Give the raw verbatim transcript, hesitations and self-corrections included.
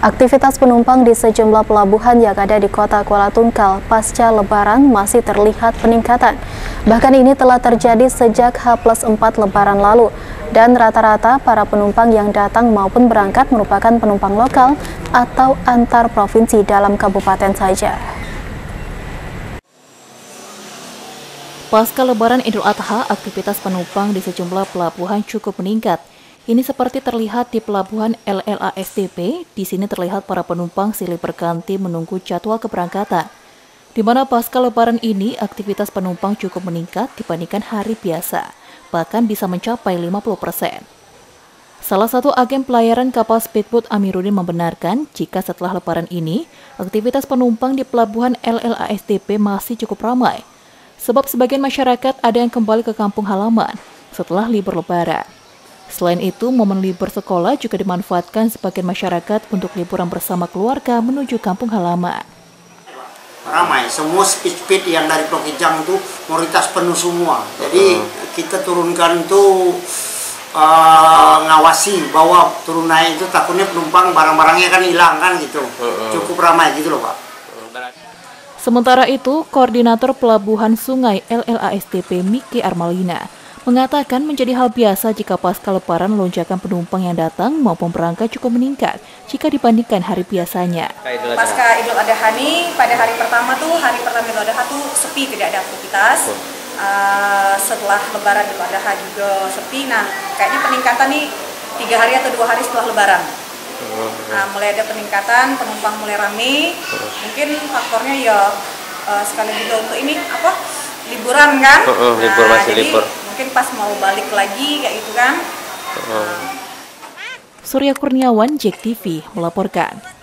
Aktivitas penumpang di sejumlah pelabuhan yang ada di kota Kuala Tungkal pasca Lebaran masih terlihat peningkatan. Bahkan ini telah terjadi sejak H plus empat Lebaran lalu. Dan rata-rata para penumpang yang datang maupun berangkat merupakan penumpang lokal atau antar provinsi dalam kabupaten saja. Pasca Lebaran Idul Adha, aktivitas penumpang di sejumlah pelabuhan cukup meningkat. Ini seperti terlihat di pelabuhan L L A S T P. Di sini terlihat para penumpang silih berganti menunggu jadwal keberangkatan. Di mana pasca Lebaran ini aktivitas penumpang cukup meningkat dibandingkan hari biasa, bahkan bisa mencapai lima puluh persen. Salah satu agen pelayaran kapal speedboat Amiruddin membenarkan jika setelah Lebaran ini aktivitas penumpang di pelabuhan L L A S T P masih cukup ramai. Sebab sebagian masyarakat ada yang kembali ke kampung halaman setelah libur Lebaran. Selain itu, momen libur sekolah juga dimanfaatkan sebagian masyarakat untuk liburan bersama keluarga menuju kampung halaman. Ramai, semua speed-speed yang dari Pulau Kijang itu mayoritas penuh semua. Jadi kita turunkan tuh uh, ngawasi bahwa turun naik itu takutnya penumpang barang-barangnya kan hilang kan gitu. Cukup ramai gitu loh Pak. Sementara itu, Koordinator Pelabuhan Sungai L L A S T P Miki Armalina mengatakan menjadi hal biasa jika pasca Lebaran lonjakan penumpang yang datang maupun berangkat cukup meningkat jika dibandingkan hari biasanya. Pasca Idul Adha ini, pada hari pertama tuh, hari pertama Idul Adha tuh sepi, tidak ada aktivitas. Uh, setelah Lebaran Idul Adha juga sepi. Nah, kayaknya peningkatan nih tiga hari atau dua hari setelah Lebaran. Nah, mulai ada peningkatan, penumpang mulai rame. Mungkin faktornya ya uh, sekali juga untuk ini apa liburan kan? Uh, uh, libur nah, masih jadi, libur. Mungkin pas mau balik lagi kayak gitu kan. Surya Kurniawan, J E K T V melaporkan.